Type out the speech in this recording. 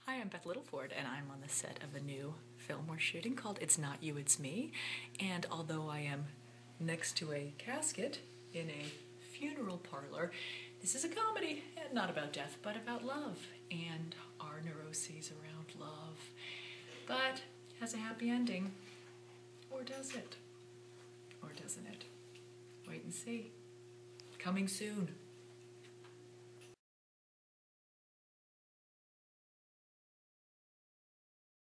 Hi, I'm Beth Littleford, and I'm on the set of a new film we're shooting called It's Not You, It's Me. And although I am next to a casket in a funeral parlor, this is a comedy, and not about death, but about love and our neuroses around love. But it has a happy ending. Or does it? Or doesn't it? Wait and see. Coming soon.